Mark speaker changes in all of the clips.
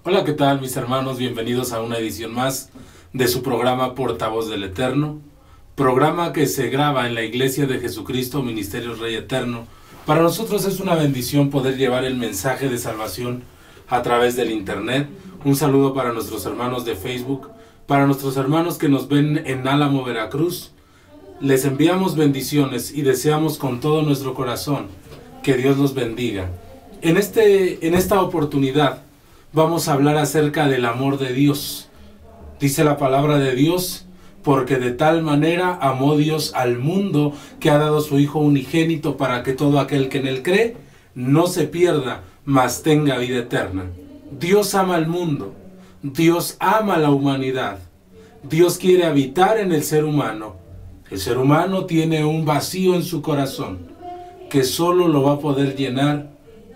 Speaker 1: Hola, ¿qué tal mis hermanos? Bienvenidos a una edición más de su programa Portavoz del Eterno, programa que se graba en la Iglesia de Jesucristo, Ministerios Rey Eterno. Para nosotros es una bendición poder llevar el mensaje de salvación a través del internet. Un saludo para nuestros hermanos de Facebook, para nuestros hermanos que nos ven en Álamo, Veracruz. Les enviamos bendiciones y deseamos con todo nuestro corazón que Dios los bendiga. En esta oportunidad vamos a hablar acerca del amor de Dios. Dice la palabra de Dios, porque de tal manera amó Dios al mundo que ha dado su Hijo unigénito para que todo aquel que en él cree no se pierda, mas tenga vida eterna. Dios ama al mundo, Dios ama a la humanidad, Dios quiere habitar en el ser humano. El ser humano tiene un vacío en su corazón que solo lo va a poder llenar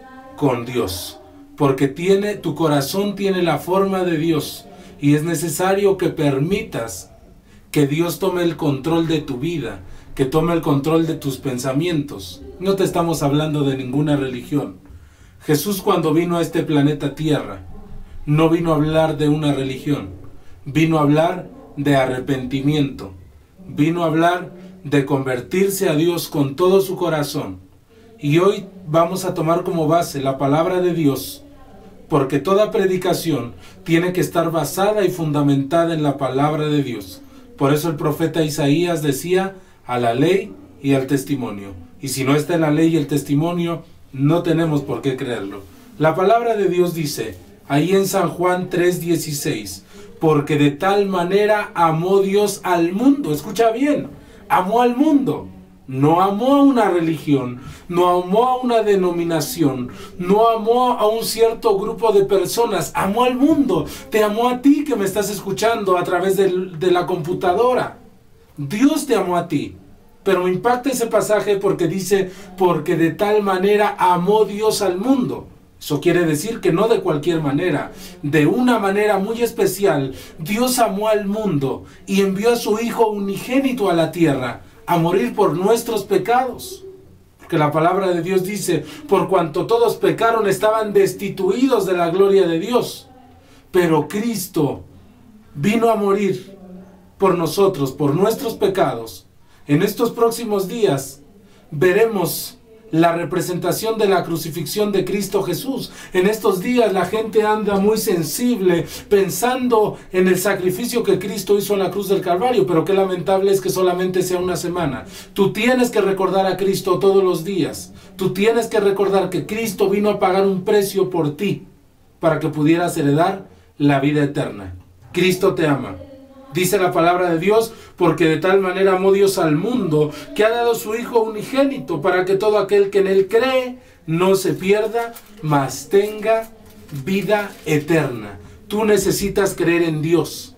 Speaker 1: con Dios. Porque tu corazón tiene la forma de Dios y es necesario que permitas que Dios tome el control de tu vida, que tome el control de tus pensamientos. No te estamos hablando de ninguna religión. Jesús, cuando vino a este planeta Tierra, no vino a hablar de una religión, vino a hablar de arrepentimiento, vino a hablar de convertirse a Dios con todo su corazón. Y hoy vamos a tomar como base la palabra de Dios, porque toda predicación tiene que estar basada y fundamentada en la palabra de Dios. Por eso el profeta Isaías decía, a la ley y al testimonio. Y si no está en la ley y el testimonio, no tenemos por qué creerlo. La palabra de Dios dice, ahí en San Juan 3:16, porque de tal manera amó Dios al mundo. Escucha bien, amó al mundo. No amó a una religión, no amó a una denominación, no amó a un cierto grupo de personas, amó al mundo. Te amó a ti que me estás escuchando a través de la computadora. Dios te amó a ti. Pero me impacta ese pasaje porque dice, porque de tal manera amó Dios al mundo. Eso quiere decir que no de cualquier manera, de una manera muy especial. Dios amó al mundo y envió a su Hijo unigénito a la tierra a morir por nuestros pecados. Porque la palabra de Dios dice, por cuanto todos pecaron, estaban destituidos de la gloria de Dios. Pero Cristo vino a morir por nosotros, por nuestros pecados. En estos próximos días veremos la representación de la crucifixión de Cristo Jesús. En estos días la gente anda muy sensible pensando en el sacrificio que Cristo hizo en la cruz del Calvario, pero qué lamentable es que solamente sea una semana. Tú tienes que recordar a Cristo todos los días. Tú tienes que recordar que Cristo vino a pagar un precio por ti para que pudieras heredar la vida eterna. Cristo te ama. Dice la palabra de Dios, porque de tal manera amó Dios al mundo, que ha dado su Hijo unigénito, para que todo aquel que en él cree no se pierda, mas tenga vida eterna. Tú necesitas creer en Dios.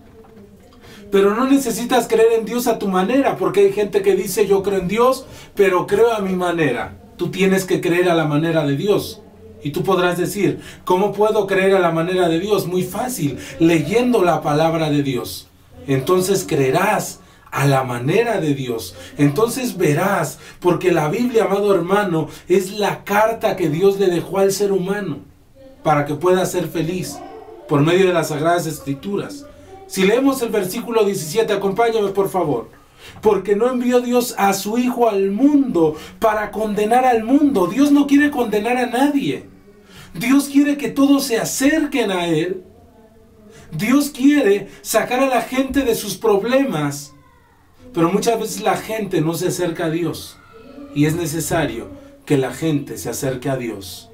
Speaker 1: Pero no necesitas creer en Dios a tu manera, porque hay gente que dice, yo creo en Dios, pero creo a mi manera. Tú tienes que creer a la manera de Dios. Y tú podrás decir, ¿cómo puedo creer a la manera de Dios? Muy fácil, leyendo la palabra de Dios. Entonces creerás a la manera de Dios. Entonces verás, porque la Biblia, amado hermano, es la carta que Dios le dejó al ser humano para que pueda ser feliz por medio de las Sagradas Escrituras. Si leemos el versículo 17, acompáñame por favor. Porque no envió Dios a su Hijo al mundo para condenar al mundo. Dios no quiere condenar a nadie. Dios quiere que todos se acerquen a Él. Dios quiere sacar a la gente de sus problemas, pero muchas veces la gente no se acerca a Dios. Y es necesario que la gente se acerque a Dios,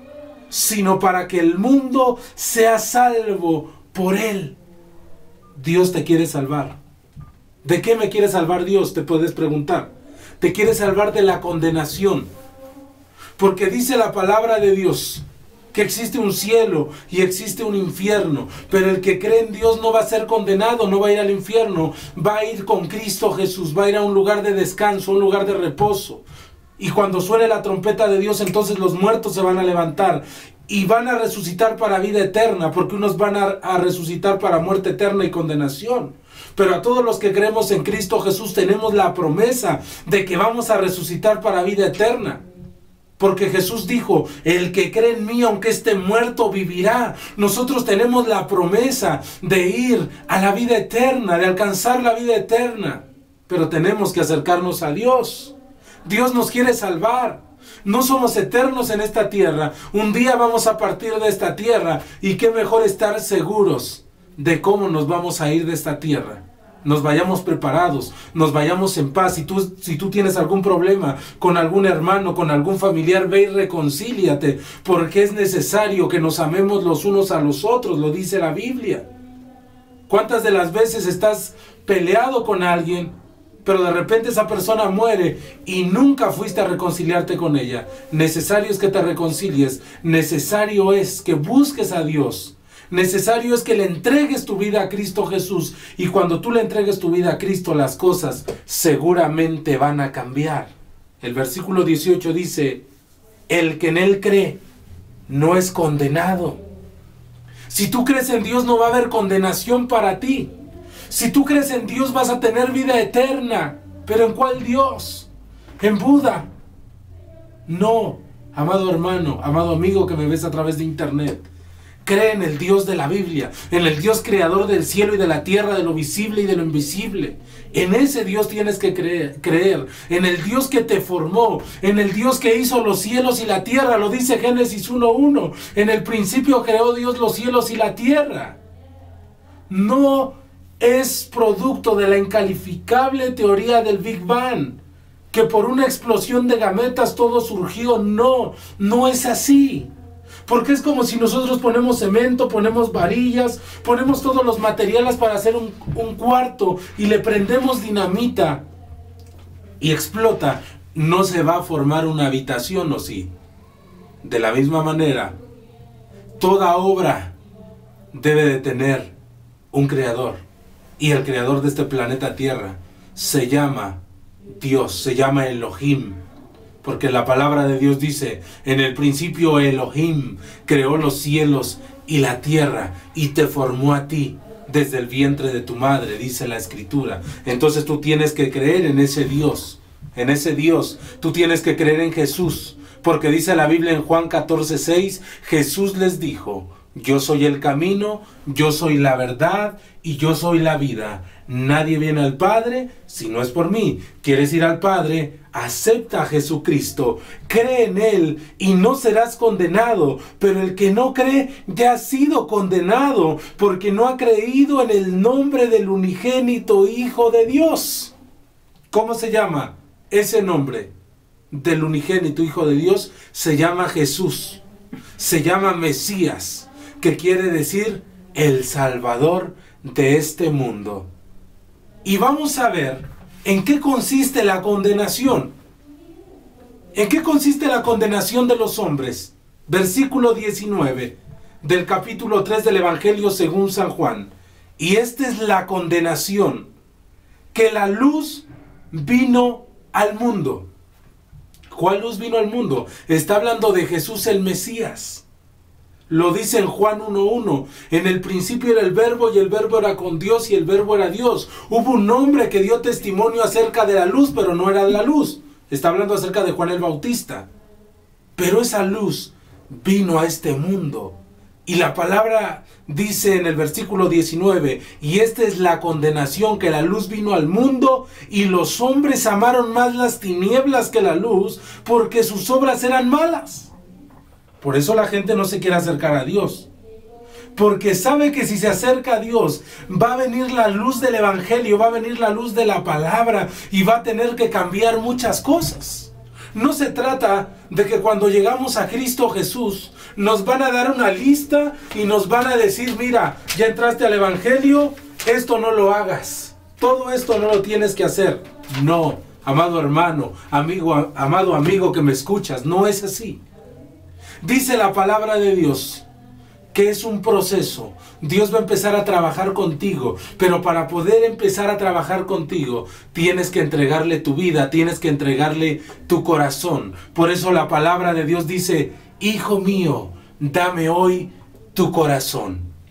Speaker 1: sino para que el mundo sea salvo por Él. Dios te quiere salvar. ¿De qué me quiere salvar Dios? Te puedes preguntar. Te quiere salvar de la condenación. Porque dice la palabra de Dios que existe un cielo y existe un infierno, pero el que cree en Dios no va a ser condenado, no va a ir al infierno, va a ir con Cristo Jesús, va a ir a un lugar de descanso, un lugar de reposo. Y cuando suene la trompeta de Dios, entonces los muertos se van a levantar y van a resucitar para vida eterna, porque unos van a resucitar para muerte eterna y condenación. Pero a todos los que creemos en Cristo Jesús tenemos la promesa de que vamos a resucitar para vida eterna. Porque Jesús dijo, el que cree en mí, aunque esté muerto, vivirá. Nosotros tenemos la promesa de ir a la vida eterna, de alcanzar la vida eterna. Pero tenemos que acercarnos a Dios. Dios nos quiere salvar. No somos eternos en esta tierra. Un día vamos a partir de esta tierra. Y qué mejor estar seguros de cómo nos vamos a ir de esta tierra. Nos vayamos preparados, nos vayamos en paz. Si tú tienes algún problema con algún hermano, con algún familiar, ve y reconcíliate, porque es necesario que nos amemos los unos a los otros, lo dice la Biblia. ¿Cuántas de las veces estás peleado con alguien, pero de repente esa persona muere y nunca fuiste a reconciliarte con ella? Necesario es que te reconcilies, necesario es que busques a Dios. Necesario es que le entregues tu vida a Cristo Jesús. Y cuando tú le entregues tu vida a Cristo, las cosas seguramente van a cambiar. El versículo 18 dice, el que en Él cree no es condenado. Si tú crees en Dios, no va a haber condenación para ti. Si tú crees en Dios, vas a tener vida eterna. ¿Pero en cuál Dios? ¿En Buda? No, amado hermano, amado amigo que me ves a través de internet. Cree en el Dios de la Biblia, en el Dios creador del cielo y de la tierra, de lo visible y de lo invisible. En ese Dios tienes que creer, en el Dios que te formó, en el Dios que hizo los cielos y la tierra, lo dice Génesis 1:1. En el principio creó Dios los cielos y la tierra. No es producto de la incalificable teoría del Big Bang, que por una explosión de gametas todo surgió. No, no es así. Porque es como si nosotros ponemos cemento, ponemos varillas, ponemos todos los materiales para hacer un cuarto y le prendemos dinamita y explota. No se va a formar una habitación, ¿o sí? De la misma manera, toda obra debe de tener un creador. Y el creador de este planeta Tierra se llama Dios, se llama Elohim. Porque la palabra de Dios dice, en el principio Elohim creó los cielos y la tierra y te formó a ti desde el vientre de tu madre, dice la Escritura. Entonces tú tienes que creer en ese Dios, en ese Dios. Tú tienes que creer en Jesús, porque dice la Biblia en Juan 14:6, Jesús les dijo, yo soy el camino, yo soy la verdad y yo soy la vida. Nadie viene al Padre si no es por mí. ¿Quieres ir al Padre? Acepta a Jesucristo, cree en Él y no serás condenado. Pero el que no cree ya ha sido condenado, porque no ha creído en el nombre del unigénito Hijo de Dios. ¿Cómo se llama ese nombre del unigénito Hijo de Dios? Se llama Jesús, se llama Mesías, que quiere decir el Salvador de este mundo. Y vamos a ver en qué consiste la condenación. ¿En qué consiste la condenación de los hombres? Versículo 19 del capítulo 3 del Evangelio según San Juan. Y esta es la condenación, que la luz vino al mundo. ¿Cuál luz vino al mundo? Está hablando de Jesús el Mesías. Lo dice en Juan 1:1. En el principio era el Verbo y el Verbo era con Dios y el Verbo era Dios. Hubo un hombre que dio testimonio acerca de la luz, pero no era la luz. Está hablando acerca de Juan el Bautista. Pero esa luz vino a este mundo. Y la palabra dice en el versículo 19, y esta es la condenación, que la luz vino al mundo y los hombres amaron más las tinieblas que la luz, porque sus obras eran malas. Por eso la gente no se quiere acercar a Dios. Porque sabe que si se acerca a Dios, va a venir la luz del Evangelio, va a venir la luz de la palabra y va a tener que cambiar muchas cosas. No se trata de que cuando llegamos a Cristo Jesús, nos van a dar una lista y nos van a decir, mira, ya entraste al Evangelio, esto no lo hagas. Todo esto no lo tienes que hacer. No, amado hermano, amigo, amado amigo que me escuchas, no es así. Dice la palabra de Dios que es un proceso. Dios va a empezar a trabajar contigo, pero para poder empezar a trabajar contigo, tienes que entregarle tu vida, tienes que entregarle tu corazón. Por eso la palabra de Dios dice, hijo mío, dame hoy tu corazón.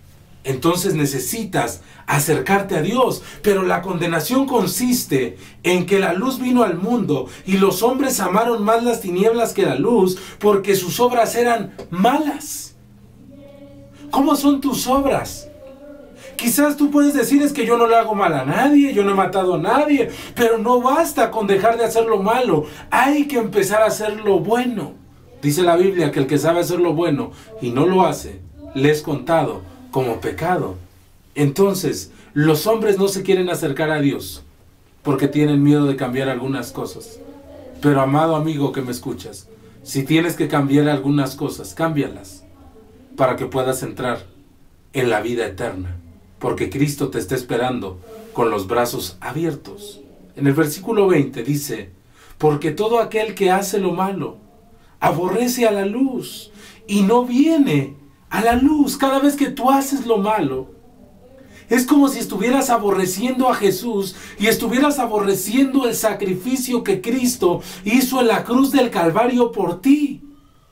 Speaker 1: Entonces necesitas acercarte a Dios. Pero la condenación consiste en que la luz vino al mundo y los hombres amaron más las tinieblas que la luz porque sus obras eran malas. ¿Cómo son tus obras? Quizás tú puedes decir, es que yo no le hago mal a nadie, yo no he matado a nadie, pero no basta con dejar de hacer lo malo, hay que empezar a hacer lo bueno. Dice la Biblia que el que sabe hacer lo bueno y no lo hace, le es contado como pecado. Entonces, los hombres no se quieren acercar a Dios porque tienen miedo de cambiar algunas cosas. Pero amado amigo que me escuchas, si tienes que cambiar algunas cosas, cámbialas para que puedas entrar en la vida eterna. Porque Cristo te está esperando con los brazos abiertos. En el versículo 20 dice, porque todo aquel que hace lo malo aborrece a la luz y no viene a la luz. Cada vez que tú haces lo malo, es como si estuvieras aborreciendo a Jesús y estuvieras aborreciendo el sacrificio que Cristo hizo en la cruz del Calvario por ti.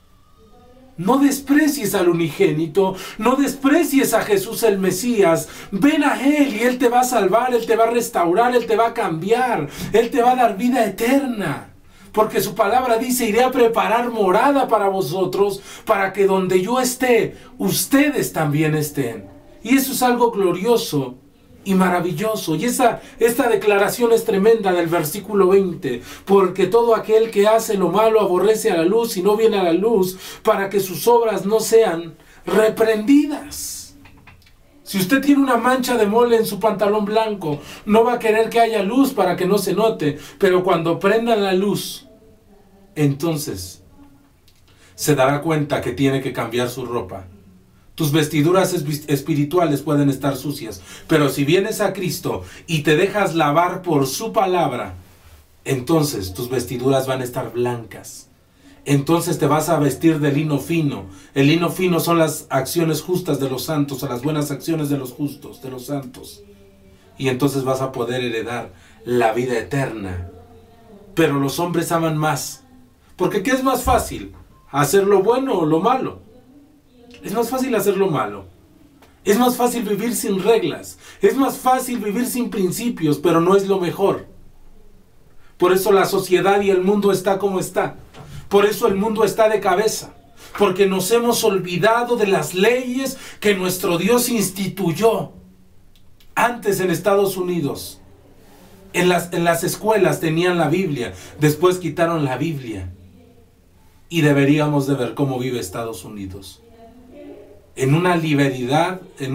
Speaker 1: No desprecies al unigénito, no desprecies a Jesús el Mesías. Ven a Él y Él te va a salvar, Él te va a restaurar, Él te va a cambiar, Él te va a dar vida eterna. Porque su palabra dice, iré a preparar morada para vosotros, para que donde yo esté, ustedes también estén. Y eso es algo glorioso y maravilloso. Y esta declaración es tremenda del versículo 20. Porque todo aquel que hace lo malo aborrece a la luz y no viene a la luz, para que sus obras no sean reprendidas. Si usted tiene una mancha de mole en su pantalón blanco, no va a querer que haya luz para que no se note. Pero cuando prendan la luz, entonces se dará cuenta que tiene que cambiar su ropa. Tus vestiduras espirituales pueden estar sucias, pero si vienes a Cristo y te dejas lavar por su palabra, entonces tus vestiduras van a estar blancas. Entonces te vas a vestir de lino fino. El lino fino son las acciones justas de los santos, o las buenas acciones de los justos, de los santos. Y entonces vas a poder heredar la vida eterna. Pero los hombres aman más. Porque ¿qué es más fácil? ¿Hacer lo bueno o lo malo? Es más fácil hacer lo malo. Es más fácil vivir sin reglas. Es más fácil vivir sin principios, pero no es lo mejor. Por eso la sociedad y el mundo está como está. Por eso el mundo está de cabeza. Porque nos hemos olvidado de las leyes que nuestro Dios instituyó. Antes en Estados Unidos, en las escuelas tenían la Biblia. Después quitaron la Biblia. Y deberíamos de ver cómo vive Estados Unidos. En una liberalidad, en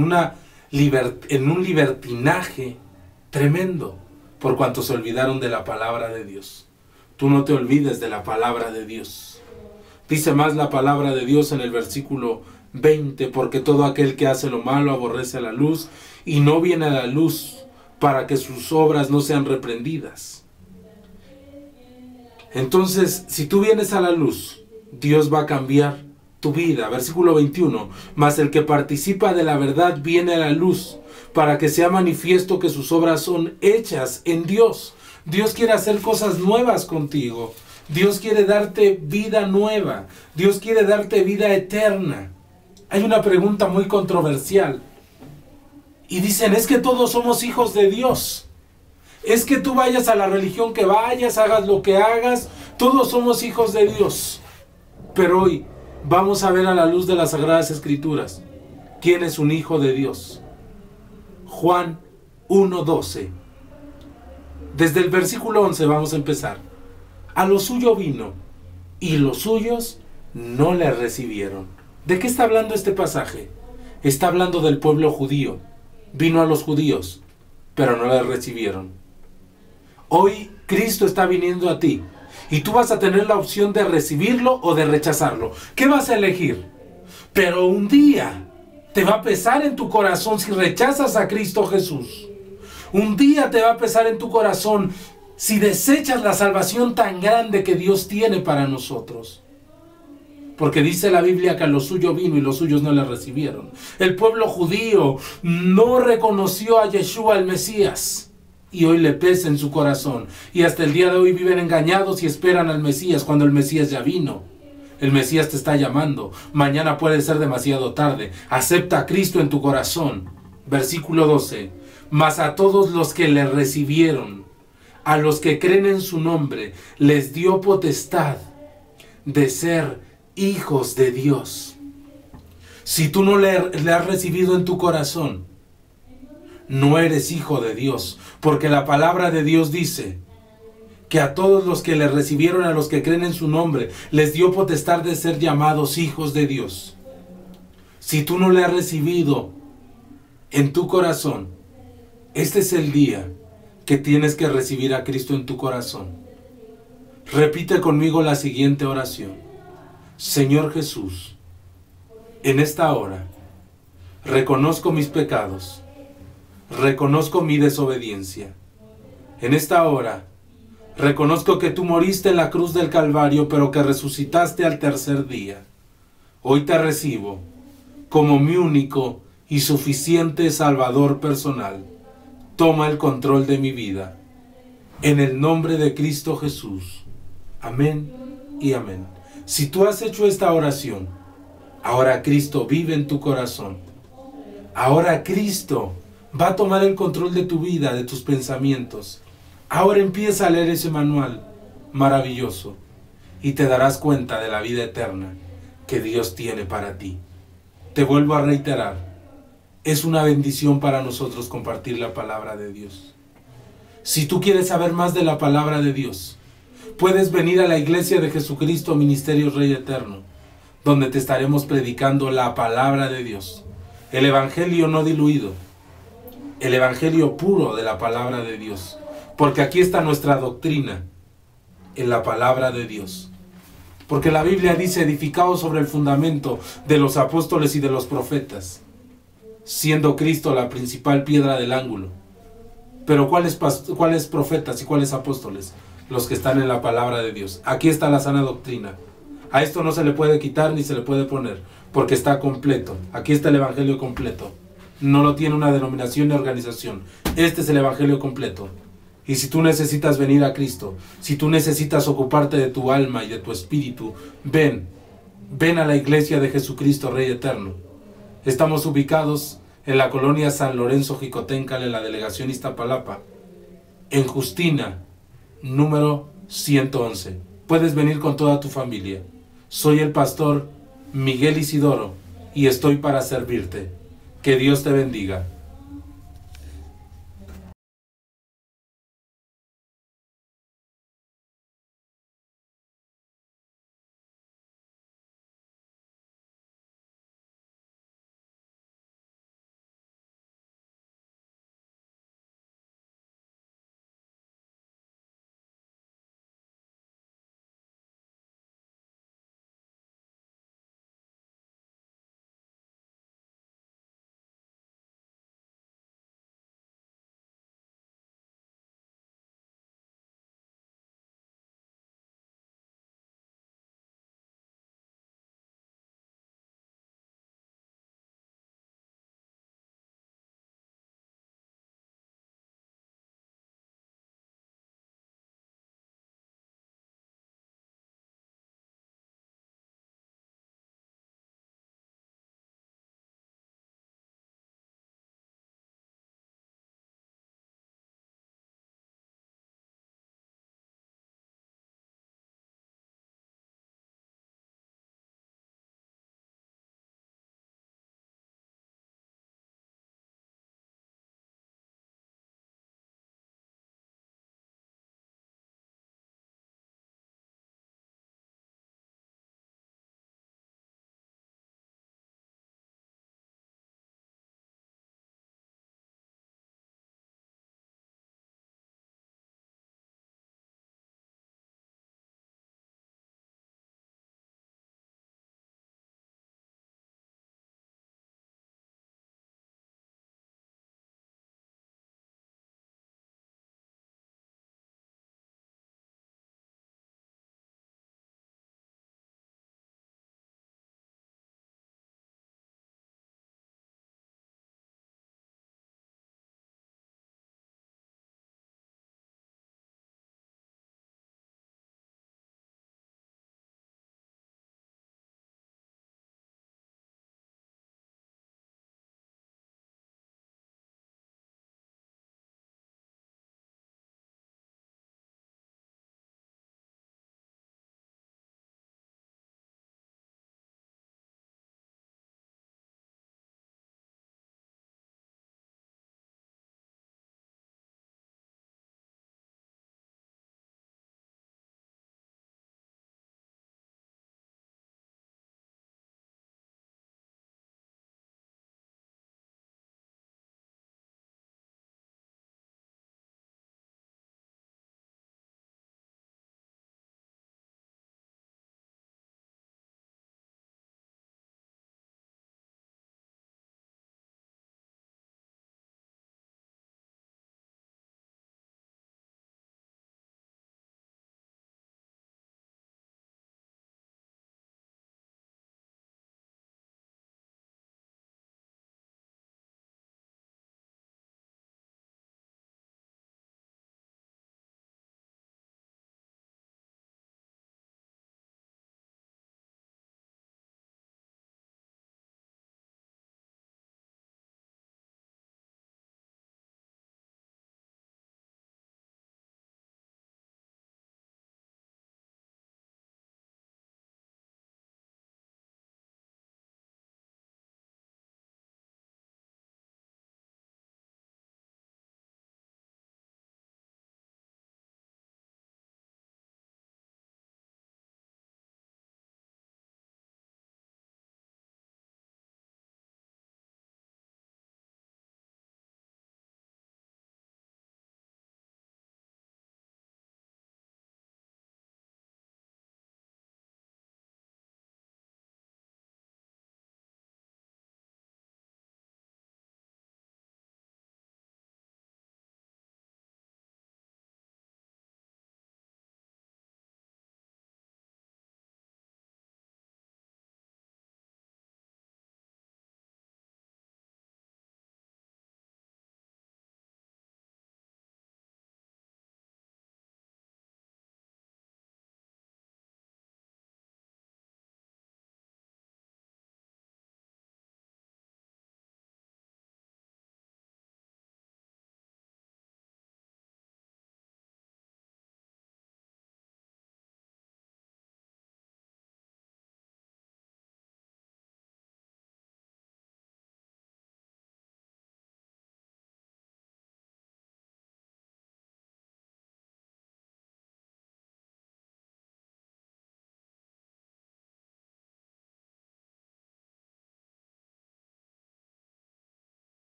Speaker 1: un libertinaje tremendo, por cuanto se olvidaron de la palabra de Dios. Tú no te olvides de la palabra de Dios. Dice más la palabra de Dios en el versículo 20, porque todo aquel que hace lo malo aborrece a la luz y no viene a la luz para que sus obras no sean reprendidas. Entonces, si tú vienes a la luz, Dios va a cambiar tu vida. Versículo 21, mas el que participa de la verdad viene a la luz, para que sea manifiesto que sus obras son hechas en Dios. Dios quiere hacer cosas nuevas contigo. Dios quiere darte vida nueva. Dios quiere darte vida eterna. Hay una pregunta muy controversial. Y dicen, es que todos somos hijos de Dios. Es que tú vayas a la religión que vayas, hagas lo que hagas, todos somos hijos de Dios. Pero hoy vamos a ver a la luz de las Sagradas Escrituras quién es un hijo de Dios. Juan 1:12. Desde el versículo 11 vamos a empezar. A lo suyo vino, y los suyos no le recibieron. ¿De qué está hablando este pasaje? Está hablando del pueblo judío. Vino a los judíos, pero no le recibieron. Hoy Cristo está viniendo a ti, y tú vas a tener la opción de recibirlo o de rechazarlo. ¿Qué vas a elegir? Pero un día te va a pesar en tu corazón si rechazas a Cristo Jesús. Un día te va a pesar en tu corazón si desechas la salvación tan grande que Dios tiene para nosotros. Porque dice la Biblia que a lo suyo vino y los suyos no le recibieron. El pueblo judío no reconoció a Yeshua el Mesías. Y hoy le pesa en su corazón. Y hasta el día de hoy viven engañados y esperan al Mesías cuando el Mesías ya vino. El Mesías te está llamando. Mañana puede ser demasiado tarde. Acepta a Cristo en tu corazón. Versículo 12. Mas a todos los que le recibieron, a los que creen en su nombre, les dio potestad de ser hijos de Dios. Si tú no le has recibido en tu corazón, no eres hijo de Dios, porque la palabra de Dios dice que a todos los que le recibieron, a los que creen en su nombre, les dio potestad de ser llamados hijos de Dios. Si tú no le has recibido en tu corazón, este es el día que tienes que recibir a Cristo en tu corazón. Repite conmigo la siguiente oración. Señor Jesús, en esta hora reconozco mis pecados, reconozco mi desobediencia. En esta hora reconozco que tú moriste en la cruz del Calvario, pero que resucitaste al tercer día. Hoy te recibo como mi único y suficiente Salvador personal. Toma el control de mi vida. En el nombre de Cristo Jesús. Amén y amén. Si tú has hecho esta oración, ahora Cristo vive en tu corazón. Ahora Cristo va a tomar el control de tu vida, de tus pensamientos. Ahora empieza a leer ese manual maravilloso y te darás cuenta de la vida eterna que Dios tiene para ti. Te vuelvo a reiterar, es una bendición para nosotros compartir la palabra de Dios. Si tú quieres saber más de la palabra de Dios, puedes venir a la Iglesia de Jesucristo Ministerios Rey Eterno, donde te estaremos predicando la palabra de Dios, el Evangelio no diluido, el Evangelio puro de la palabra de Dios. Porque aquí está nuestra doctrina, en la palabra de Dios. Porque la Biblia dice, edificados sobre el fundamento de los apóstoles y de los profetas, siendo Cristo la principal piedra del ángulo. Pero ¿cuáles profetas y cuáles apóstoles? Los que están en la palabra de Dios. Aquí está la sana doctrina. A esto no se le puede quitar ni se le puede poner, porque está completo. Aquí está el Evangelio completo. No lo tiene una denominación ni organización. Este es el Evangelio completo. Y si tú necesitas venir a Cristo, si tú necesitas ocuparte de tu alma y de tu espíritu, ven a la Iglesia de Jesucristo Rey Eterno. Estamos ubicados en la colonia San Lorenzo Jicoténcala, en la delegación Iztapalapa, en Justina, número 111. Puedes venir con toda tu familia. Soy el pastor Miguel Isidoro y estoy para servirte. Que Dios te bendiga.